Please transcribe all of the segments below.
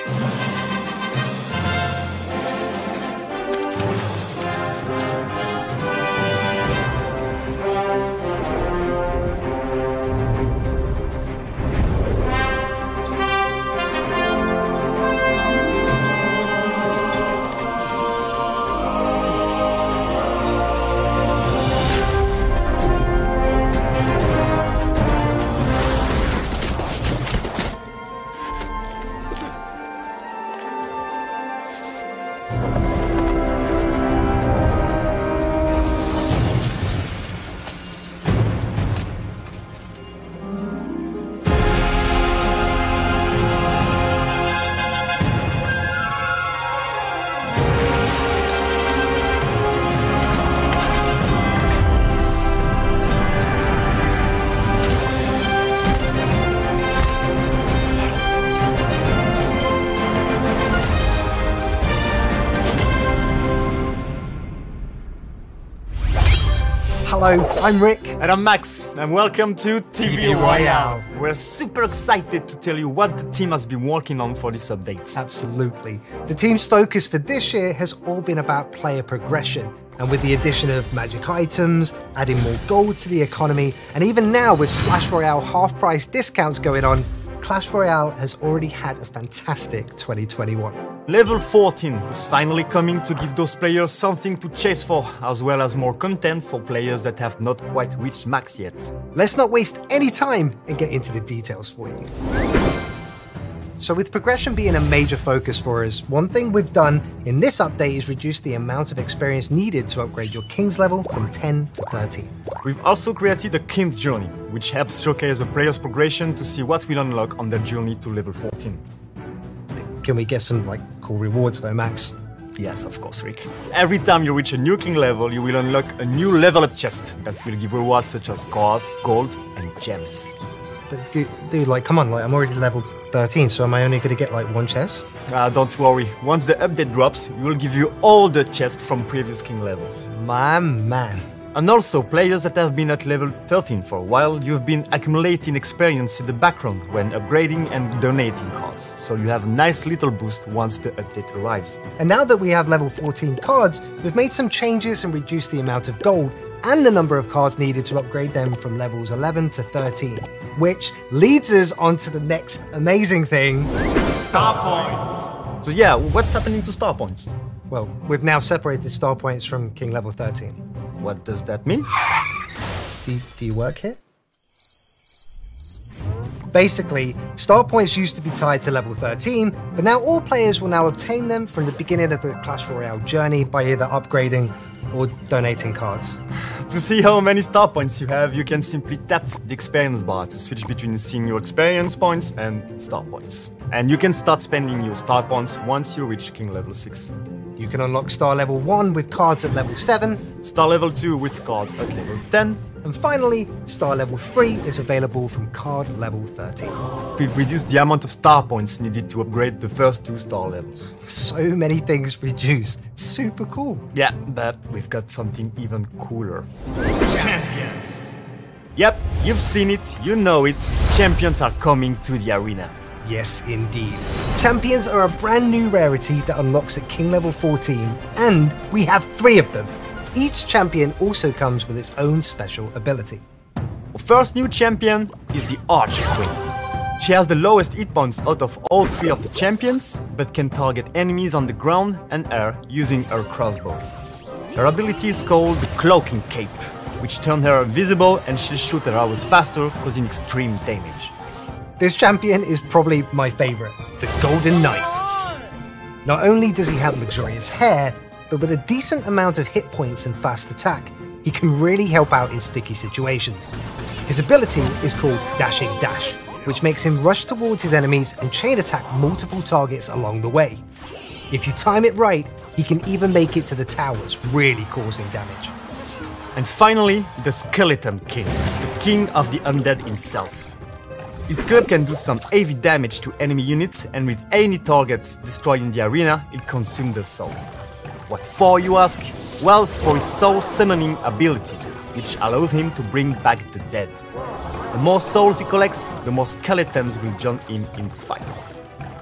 Hello, I'm Rick. And I'm Max, and welcome to TV Royale. We're super excited to tell you what the team has been working on for this update. Absolutely. The team's focus for this year has all been about player progression. And with the addition of magic items, adding more gold to the economy, and even now with Slash Royale half-price discounts going on, Clash Royale has already had a fantastic 2021. Level 14 is finally coming to give those players something to chase for, as well as more content for players that have not quite reached max yet. Let's not waste any time and get into the details for you. So with progression being a major focus for us, one thing we've done in this update is reduce the amount of experience needed to upgrade your King's level from 10 to 13. We've also created a King's Journey, which helps showcase a player's progression to see what will unlock on their journey to level 14. Can we get some cool rewards though, Max? Yes, of course, Rick. Every time you reach a new King level, you will unlock a new level up chest that will give rewards such as cards, gold, and gems. But dude, come on, I'm already level 13, so am I only going to get one chest? Don't worry. Once the update drops, it will give you all the chests from previous King levels. My man. And also, players that have been at level 13 for a while, you've been accumulating experience in the background when upgrading and donating cards, so you have a nice little boost once the update arrives. And now that we have level 14 cards, we've made some changes and reduced the amount of gold and the number of cards needed to upgrade them from levels 11 to 13. Which leads us on to the next amazing thing. Star points! So yeah, what's happening to star points? Well, we've now separated star points from King level 13. What does that mean? Do you work here? Basically, star points used to be tied to level 13, but now all players will now obtain them from the beginning of the Clash Royale journey by either upgrading or donating cards. To see how many star points you have, you can simply tap the experience bar to switch between seeing your experience points and star points. And you can start spending your star points once you reach King level 6. You can unlock star level 1 with cards at level 7, star level 2 with cards at level 10, and finally, star level 3 is available from card level 13. We've reduced the amount of star points needed to upgrade the first 2 star levels. So many things reduced. Super cool. Yeah, but we've got something even cooler. Champions! Yep, you've seen it, you know it. Champions are coming to the arena. Yes, indeed. Champions are a brand new rarity that unlocks at King level 14, and we have 3 of them. Each champion also comes with its own special ability. Our first new champion is the Archer Queen. She has the lowest hit points out of all 3 of the champions, but can target enemies on the ground and air using her crossbow. Her ability is called the Cloaking Cape, which turns her invisible and she'll shoot her arrows faster, causing extreme damage. This champion is probably my favourite, the Golden Knight. Not only does he have luxurious hair, but with a decent amount of hit points and fast attack, he can really help out in sticky situations. His ability is called Dashing Dash, which makes him rush towards his enemies and chain attack multiple targets along the way. If you time it right, he can even make it to the towers, really causing damage. And finally, the Skeleton King, the king of the undead himself. His club can do some heavy damage to enemy units, and with any targets destroyed in the arena, it consumes their soul. What for, you ask? Well, for his soul summoning ability, which allows him to bring back the dead. The more souls he collects, the more skeletons will join in the fight.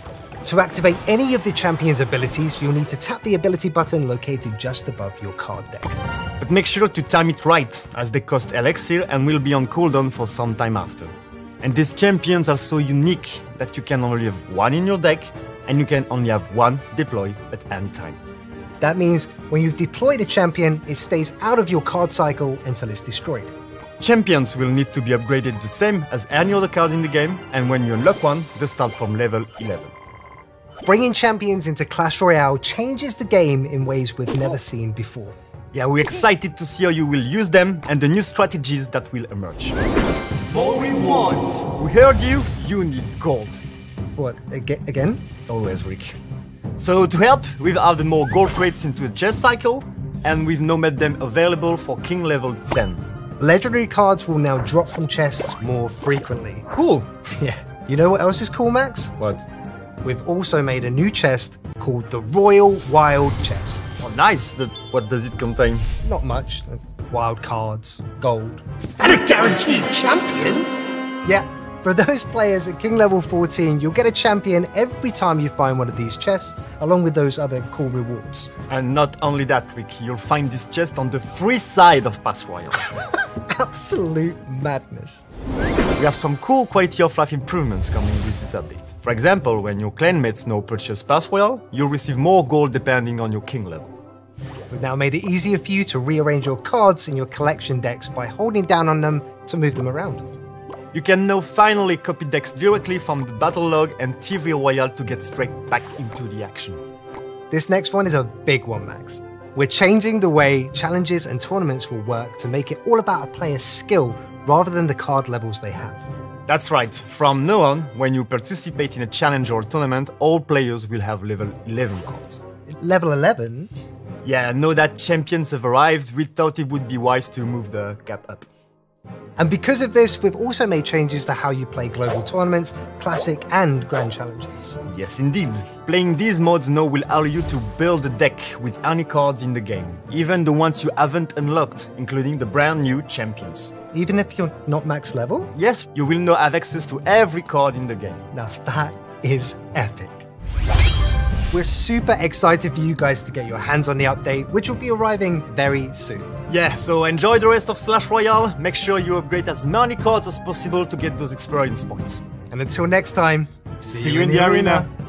To activate any of the champion's abilities, you'll need to tap the ability button located just above your card deck. But make sure to time it right, as they cost elixir and will be on cooldown for some time after. And these champions are so unique that you can only have one in your deck, and you can only have one deploy at any time. That means when you've deployed a champion, it stays out of your card cycle until it's destroyed. Champions will need to be upgraded the same as any other cards in the game, and when you unlock one, they start from level 11. Bringing champions into Clash Royale changes the game in ways we've never seen before. Yeah, we're excited to see how you will use them and the new strategies that will emerge. More rewards! We heard you, you need gold. What, again? Always, Rick. So to help, we've added more gold crates into the chest cycle, and we've now made them available for King level 10. Legendary cards will now drop from chests more frequently. Cool! Yeah. You know what else is cool, Max? What? We've also made a new chest called the Royal Wild Chest. Oh, nice! What does it contain? Not much. Wild cards, gold. And a guaranteed champion? Yeah. For those players at King level 14, you'll get a champion every time you find one of these chests, along with those other cool rewards. And not only that, Rick, you'll find this chest on the free side of Pass Royale. Absolute madness. We have some cool quality of life improvements coming with this update. For example, when your clanmates now purchase Pass Royale, you'll receive more gold depending on your king level. We've now made it easier for you to rearrange your cards in your collection decks by holding down on them to move them around. You can now finally copy decks directly from the battle log and TV Royale to get straight back into the action. This next one is a big one, Max. We're changing the way challenges and tournaments will work to make it all about a player's skill rather than the card levels they have. That's right. From now on, when you participate in a challenge or tournament, all players will have level 11 cards. Level 11? Yeah, now that champions have arrived, we thought it would be wise to move the cap up. And because of this, we've also made changes to how you play global tournaments, classic and grand challenges. Yes, indeed. Playing these modes now will allow you to build a deck with any cards in the game, even the ones you haven't unlocked, including the brand new champions. Even if you're not max level? Yes, you will now have access to every card in the game. Now that is epic. We're super excited for you guys to get your hands on the update, which will be arriving very soon. Yeah, so enjoy the rest of Clash Royale. Make sure you upgrade as many cards as possible to get those experience points. And until next time, see you in the arena.